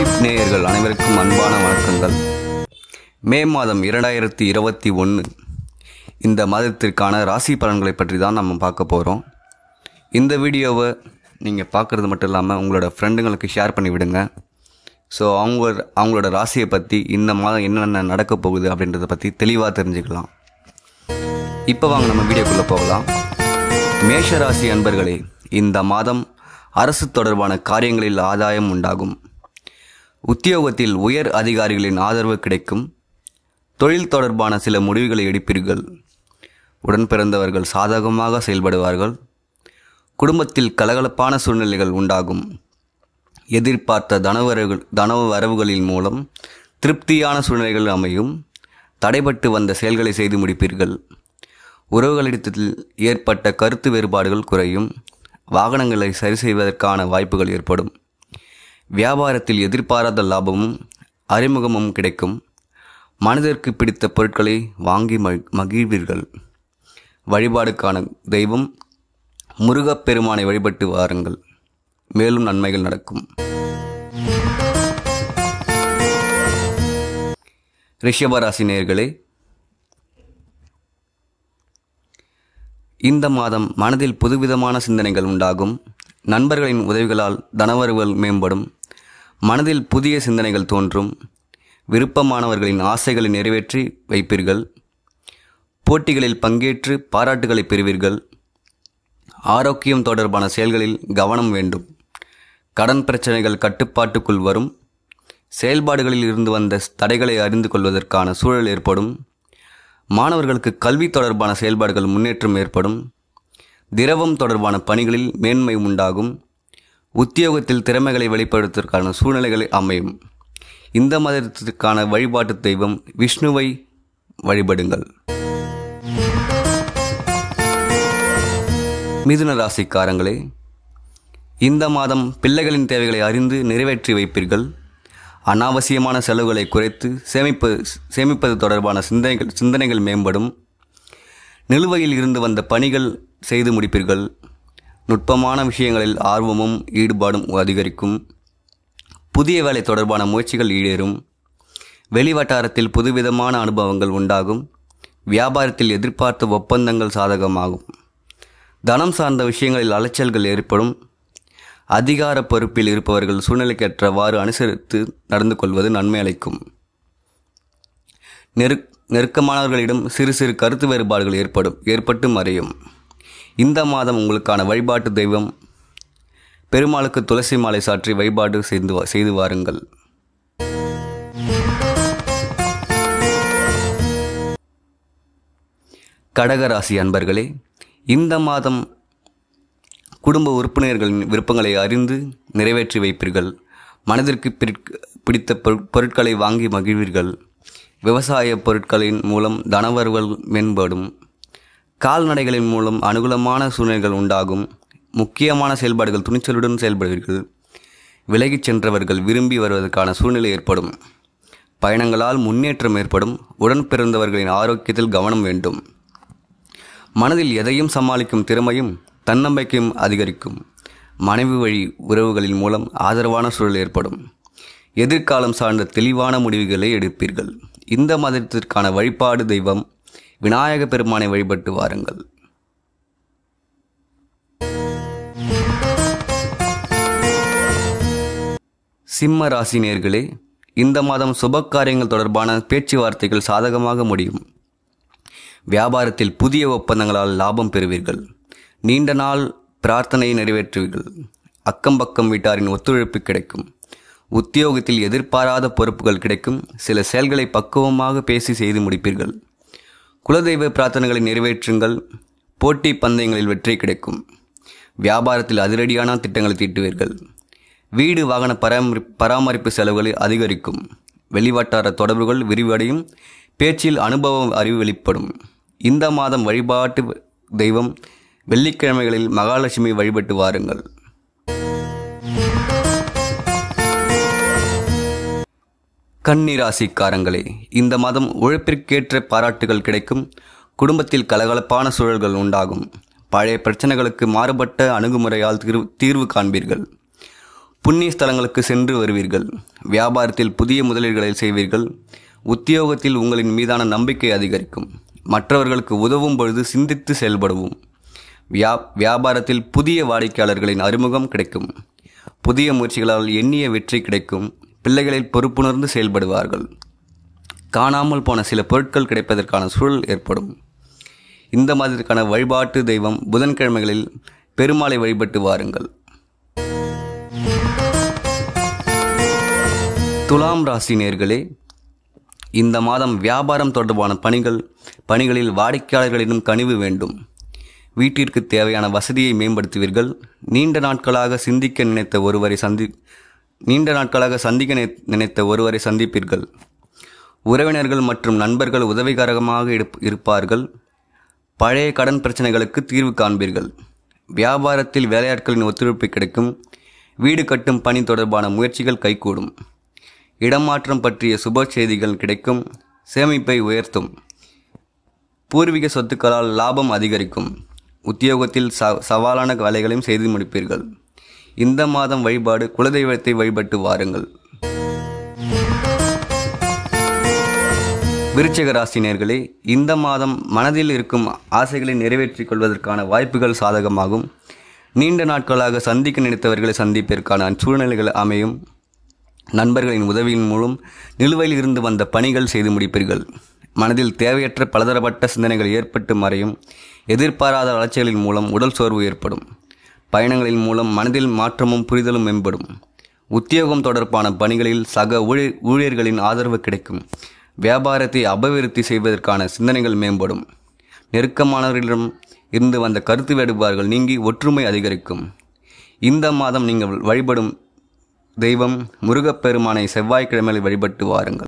YouTube நேயர்கள் அனைவருக்கும் அன்பான வணக்கங்கள். மே மாதம் 2021 இந்த மாதத்திற்கான ராசி பலன்களை பற்றி தான் நம்ம பார்க்க போகிறோம். இந்த வீடியோவை நீங்கள் பார்க்குறது மட்டும் இல்லாமல் உங்களோட ஃப்ரெண்டுங்களுக்கு ஷேர் பண்ணி விடுங்க. ஸோ அவங்களோட ராசியை பற்றி இந்த மாதம் என்னென்ன நடக்க போகுது அப்படின்றத பற்றி தெளிவாக தெரிஞ்சுக்கலாம். இப்போ வாங்க நம்ம வீடியோக்குள்ளே போகலாம். மேஷ ராசி அன்பர்களே, இந்த மாதம் அரசு தொடர்பான காரியங்களில் ஆதாயம் உண்டாகும். உத்தியோகத்தில் உயர் அதிகாரிகளின் ஆதரவு கிடைக்கும். தொழில் தொடர்பான சில முடிவுகளை எடுப்பீர்கள். உடன் பிறந்தவர்கள் சாதகமாக செயல்படுவார்கள். குடும்பத்தில் கலகலப்பான சூழ்நிலைகள் உண்டாகும். எதிர்பார்த்த தனவ வரவுகளின் மூலம் திருப்தியான சூழ்நிலைகள் அமையும். தடைபட்டு வந்த செயல்களை செய்து முடிப்பீர்கள். உறவுகளிடத்தில் ஏற்பட்ட கருத்து வேறுபாடுகள் குறையும். வாகனங்களை சரி செய்வதற்கான வாய்ப்புகள் ஏற்படும். வியாபாரத்தில் எதிர்பாராத லாபமும் அறிமுகமும் கிடைக்கும். மனதிற்கு பிடித்த பொருட்களை வாங்கி மகிழ்வீர்கள். வழிபாடுக்கான தெய்வம் முருகப்பெருமானை வழிபட்டு வாருங்கள். மேலும் நன்மைகள் நடக்கும். ரிஷபராசி நேயர்களே, இந்த மாதம் மனதில் புதுவிதமான சிந்தனைகள் உண்டாகும். நண்பர்களின் உதவிகளால் தனவரவுகள் மேம்படும். மனதில் புதிய சிந்தனைகள் தோன்றும். விருப்பமானவர்களின் ஆசைகளை நிறைவேற்றி வைப்பீர்கள். போட்டிகளில் பங்கேற்று பாராட்டுகளை பெறுவீர்கள். ஆரோக்கியம் தொடர்பான செயல்களில் கவனம் வேண்டும். கடன் பிரச்சனைகள் கட்டுப்பாட்டுக்குள் வரும். செயல்பாடுகளில் இருந்து வந்த தடைகளை அறிந்து கொள்வதற்கான சூழல் ஏற்படும். மாணவர்களுக்கு கல்வி தொடர்பான செயல்பாடுகள் முன்னேற்றம் ஏற்படும். திரவம் தொடர்பான பணிகளில் மேன்மை உண்டாகும். உத்தியோகத்தில் திறமைகளை வெளிப்படுத்துவதற்கான சூழ்நிலைகளை அமையும். இந்த மதத்திற்கான வழிபாட்டு தெய்வம் விஷ்ணுவை வழிபடுங்கள். மிதுன ராசிக்காரங்களே, இந்த மாதம் பிள்ளைகளின் தேவைகளை அறிந்து நிறைவேற்றி வைப்பீர்கள். அனாவசியமான செலவுகளை குறைத்து சேமிப்பது தொடர்பான சிந்தனைகள் மேம்படும். நிலுவையில் இருந்து வந்த பணிகள் செய்து முடிப்பீர்கள். நுட்பமான விஷயங்களில் ஆர்வமும் ஈடுபாடும் அதிகரிக்கும். புதிய வேலை தொடர்பான முயற்சிகள் ஈடேறும். வெளிவட்டாரத்தில் புதுவிதமான அனுபவங்கள் உண்டாகும். வியாபாரத்தில் எதிர்பார்த்த ஒப்பந்தங்கள் சாதகமாகும். தனம் சார்ந்த விஷயங்களில் அலைச்சல்கள் ஏற்படும். அதிகார பொறுப்பில் இருப்பவர்கள் சூழ்நிலைக்கேற்றவாறு அனுசரித்து நடந்து கொள்வது நன்மை அளிக்கும். நெருக்கமானவர்களிடம் சிறு சிறு கருத்து வேறுபாடுகள் ஏற்பட்டு மறையும். இந்த மாதம் உங்களுக்கான வழிபாட்டு தெய்வம் பெருமாளுக்கு துளசி மாலை சாற்றி வழிபாடு செய்து வாருங்கள். கடகராசி அன்பர்களே, இந்த மாதம் குடும்ப உறுப்பினர்களின் விருப்பங்களை அறிந்து நிறைவேற்றி வைப்பீர்கள். மனதிற்கு பிடித்த பொருட்களை வாங்கி மகிழ்வீர்கள். விவசாய பொருட்களின் மூலம் தனவரவுகள் மேம்படும். கால்நடைகளின் மூலம் அனுகூலமான சூழ்நிலைகள் உண்டாகும். முக்கியமான செயல்பாடுகள் துணிச்சலுடன் செயல்படுவீர்கள். விலகிச் சென்றவர்கள் விரும்பி வருவதற்கான சூழ்நிலை ஏற்படும். பயணங்களால் முன்னேற்றம் ஏற்படும். உடன் பிறந்தவர்களின் ஆரோக்கியத்தில் கவனம் வேண்டும். மனதில் எதையும் சமாளிக்கும் திறமையும் தன்னம்பிக்கையும் அதிகரிக்கும். மனைவி வழி உறவுகளின் மூலம் ஆதரவான சூழல் ஏற்படும். எதிர்காலம் சார்ந்த தெளிவான முடிவுகளை எடுப்பீர்கள். இந்த மதத்திற்கான வழிபாடு தெய்வம் விநாயக பெருமானை வழிபட்டு வாருங்கள். சிம்ம ராசி நேயர்களே, இந்த மாதம் சுப காரியங்கள் தொடர்பான பேச்சுவார்த்தைகள் சாதகமாக முடியும். வியாபாரத்தில் புதிய ஒப்பந்தங்களால் லாபம் பெறுவீர்கள். நீண்ட நாள் பிரார்த்தனையை நிறைவேற்றுவீர்கள். அக்கம் பக்கம் வீட்டாரின் ஒத்துழைப்பு கிடைக்கும். உத்தியோகத்தில் எதிர்பாராத பொறுப்புகள் கிடைக்கும். சில செயல்களை பக்குவமாக பேசி செய்து முடிப்பீர்கள். குலதெய்வ பிரார்த்தனைகளை நிறைவேற்றுங்கள். போட்டி பந்தயங்களில் வெற்றி கிடைக்கும். வியாபாரத்தில் அதிரடியான திட்டங்களை தீட்டுவீர்கள். வீடு வாகன பராமரிப்பு செலவுகளை அதிகரிக்கும். வெளிவட்டார தொடர்புகள் விரிவடையும். பேச்சில் அனுபவம் அறிவு வெளிப்படும். இந்த மாதம் வழிபாட்டு தெய்வம் வெள்ளிக்கிழமைகளில் மகாலட்சுமி வழிபட்டு வாருங்கள். கன்னி ராசிக்காரங்களே, இந்த மாதம் உழைப்பிற்கேற்ற பாராட்டுகள் கிடைக்கும். குடும்பத்தில் கலகலப்பான சூழல்கள் உண்டாகும். பழைய பிரச்சனைகளுக்கு மாறுபட்ட அணுகுமுறையால் தீர்வு காண்பீர்கள். புண்ணிய ஸ்தலங்களுக்கு சென்று வருவீர்கள். வியாபாரத்தில் புதிய முதலீடுகளை செய்வீர்கள். உத்தியோகத்தில் உங்களின் மீதான நம்பிக்கை அதிகரிக்கும். மற்றவர்களுக்கு உதவும் பொழுது சிந்தித்து செயல்படவும். வியாபாரத்தில் புதிய வாடிக்கையாளர்களின் அறிமுகம் கிடைக்கும். புதிய முயற்சிகளால் எண்ணிய வெற்றி கிடைக்கும். பிள்ளைகளில் பொறுப்புணர்ந்து செயல்படுவார்கள். காணாமல் போன சில பொருட்கள் கிடைப்பதற்கான சூழல் ஏற்படும். இந்த மாதத்திற்கான வழிபாட்டு தெய்வம் புதன்கிழமைகளில் பெருமாளை வழிபட்டு வாருங்கள். துலாம் ராசி நேயர்களே, இந்த மாதம் வியாபாரம் தொடர்பான பணிகளில் வாடிக்கையாளர்களிடம் கனிவு வேண்டும். வீட்டிற்கு தேவையான வசதியை மேம்படுத்துவீர்கள். நீண்ட நாட்களாக சந்திக்க நினைத்த ஒருவரை சந்திப்பீர்கள். உறவினர்கள் மற்றும் நண்பர்கள் உதவிகரமாக இருப்பார்கள். பழைய கடன் பிரச்சனைகளுக்கு தீர்வு காண்பீர்கள். வியாபாரத்தில் வேலையாட்களின் ஒத்துழைப்பு கிடைக்கும். வீடு கட்டும் பணி தொடர்பான முயற்சிகள் கைகூடும். இடமாற்றம் பற்றிய சுப செய்திகள் கிடைக்கும். சேமிப்பை உயர்த்தும். பூர்வீக சொத்துக்களால் லாபம் அதிகரிக்கும். உத்தியோகத்தில் சவாலான வேலைகளையும் செய்து முடிப்பீர்கள். இந்த மாதம் வழிபாடு குலதெய்வத்தை வழிபட்டு வாருங்கள். விருச்சிக ராசி நேயர்களே, இந்த மாதம் மனதில் இருக்கும் ஆசைகளை நிறைவேற்றிக் கொள்வதற்கான வாய்ப்புகள் சாதகமாகும். நீண்ட நாட்களாக சந்திக்க நினைத்தவர்களை சந்திப்பதற்கான சூழ்நிலைகள் அமையும். நண்பர்களின் உதவியின் மூலம் நிலுவையில் இருந்து வந்த பணிகள் செய்து முடிப்பீர்கள். மனதில் தேவையற்ற பலதரப்பட்ட சிந்தனைகள் ஏற்பட்டு மறையும். எதிர்பாராத வளர்ச்சிகளின் மூலம் உடல் சோர்வு ஏற்படும். பயணங்களின் மூலம் மனதில் மாற்றமும் புரிதலும் மேம்படும். உத்தியோகம் தொடர்பான பணிகளில் சக ஊழியர்களின் ஆதரவு கிடைக்கும். வியாபாரத்தை அபிவிருத்தி செய்வதற்கான சிந்தனைகள் மேம்படும். நெருக்கமானவர்களிடம் இருந்து வந்த கருத்து வேறுபாடுகள் நீங்கி ஒற்றுமை அதிகரிக்கும். இந்த மாதம் நீங்கள் வழிபடும் தெய்வம் முருகப்பெருமானை செவ்வாய்க்கிழமையில் வழிபட்டு வாருங்கள்.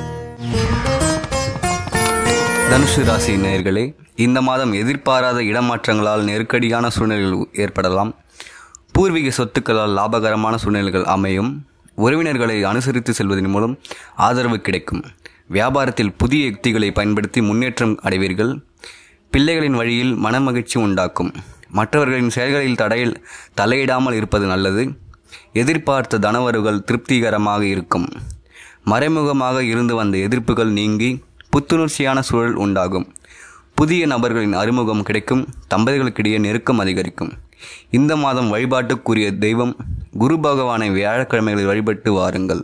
தனுசு ராசி நேயர்களே, இந்த மாதம் எதிர்பாராத இடமாற்றங்களால் நெருக்கடியான சூழ்நிலைகள் ஏற்படலாம். பூர்வீக சொத்துக்களால் லாபகரமான சூழ்நிலைகள் அமையும். உறவினர்களை அனுசரித்து செல்வதன் மூலம் ஆதரவு கிடைக்கும். வியாபாரத்தில் புதிய யுக்திகளை பயன்படுத்தி முன்னேற்றம் அடைவீர்கள். பிள்ளைகளின் வழியில் மனமகிழ்ச்சி உண்டாக்கும். மற்றவர்களின் செயல்களில் தலையிடாமல் இருப்பது நல்லது. எதிர்பார்த்த தனவரவுகள் திருப்திகரமாக இருக்கும். மறைமுகமாக இருந்து வந்த எதிர்ப்புகள் நீங்கி புத்துணர்ச்சியான சூழல் உண்டாகும். புதிய நபர்களின் அறிமுகம் கிடைக்கும். தம்பதிகளுக்கிடையே நெருக்கம் அதிகரிக்கும். இந்த மாதம் வழிபாட்டுக்குரிய தெய்வம் குரு பகவானை வியாழக்கிழமைகளில் வழிபட்டு வாருங்கள்.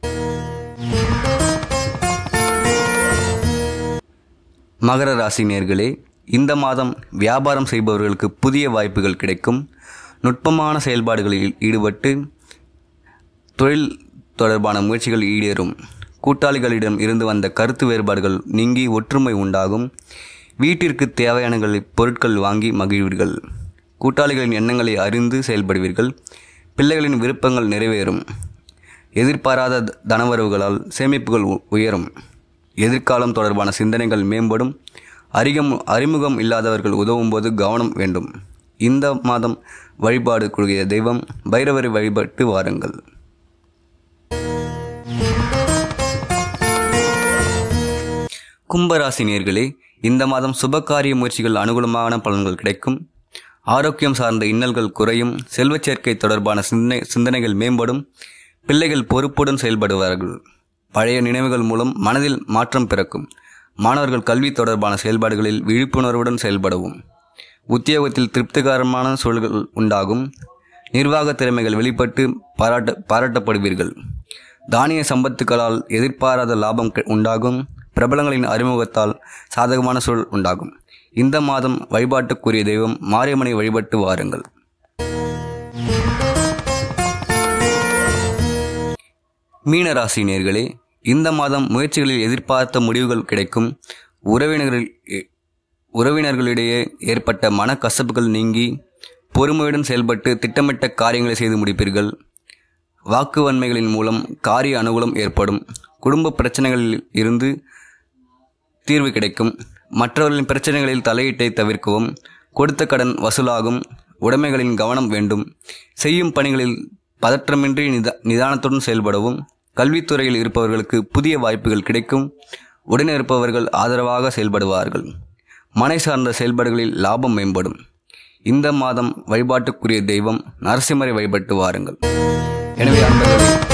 மகர ராசி நேயர்களே, இந்த மாதம் வியாபாரம் செய்பவர்களுக்கு புதிய வாய்ப்புகள் கிடைக்கும். நுட்பமான செயல்பாடுகளில் ஈடுபட்டு தொழில் தொடர்பான முயற்சிகள் ஈடேறும். கூட்டாளிகளிடம் இருந்து வந்த கருத்து வேறுபாடுகள் நீங்கி ஒற்றுமை உண்டாகும். வீட்டிற்கு தேவையான பொருட்கள் வாங்கி மகிழ்வீர்கள். கூட்டாளிகளின் எண்ணங்களை அறிந்து செயல்படுவீர்கள். பிள்ளைகளின் விருப்பங்கள் நிறைவேறும். எதிர்பாராத தனவரவுகளால் சேமிப்புகள் உயரும். எதிர்காலம் தொடர்பான சிந்தனைகள் மேம்படும். அறிமுகம் இல்லாதவர்கள் உதவும் போது கவனம் வேண்டும். இந்த மாதம் வழிபாடு கூடிய தெய்வம் பைரவரை வழிபட்டு வாருங்கள். கும்பராசி நேயர்களே, இந்த மாதம் சுபகாரிய முயற்சிகள் அனுகூலமான பலன்கள் கிடைக்கும். ஆரோக்கியம் சார்ந்த இன்னல்கள் குறையும். செல்வச் சேர்க்கை தொடர்பான சிந்தனைகள் மேம்படும். பிள்ளைகள் பொறுப்புடன் செயல்படுவார்கள். பழைய நினைவுகள் மூலம் மனதில் மாற்றம் பிறக்கும். மாணவர்கள் கல்வி தொடர்பான செயல்பாடுகளில் விழிப்புணர்வுடன் செயல்படவும். உத்தியோகத்தில் திருப்திகரமான சூழல்கள் உண்டாகும். நிர்வாக திறமைகள் வெளிப்பட்டு பாராட்டப்படுவீர்கள். தானிய சம்பத்துக்களால் எதிர்பாராத லாபம் உண்டாகும். பிரபலங்களின் அறிமுகத்தால் சாதகமான சூழல் உண்டாகும். இந்த மாதம் வழிபாட்டுக்குரிய தெய்வம் மாரியம்மனை வழிபட்டு வாருங்கள். மீனராசி நேயர்களே, இந்த மாதம் முயற்சிகளில் எதிர்பார்த்த முடிவுகள் கிடைக்கும். உறவினர்களிடையே ஏற்பட்ட மனக்கசப்புகள் நீங்கி பொறுமையுடன் செயல்பட்டு திட்டமிட்ட காரியங்களை செய்து முடிப்பீர்கள். வாக்குவன்மைகளின் மூலம் காரிய அனுகூலம் ஏற்படும். குடும்ப பிரச்சனைகளில் இருந்து தீர்வு கிடைக்கும். மற்றவர்களின் பிரச்சனைகளில் தலையீட்டை தவிர்க்கவும். கொடுத்த கடன் வசூலாகும். உடைமைகளின் கவனம் வேண்டும். செய்யும் பணிகளில் பதற்றமின்றி நிதானத்துடன் செயல்படவும். கல்வித்துறையில் இருப்பவர்களுக்கு புதிய வாய்ப்புகள் கிடைக்கும். உடனே இருப்பவர்கள் ஆதரவாக செயல்படுவார்கள். மனை சார்ந்த செயல்பாடுகளில் லாபம் மேம்படும். இந்த மாதம் வழிபாட்டுக்குரிய தெய்வம் நரசிம்மரை வழிபட்டு வாருங்கள். எனவே அன்பர்களே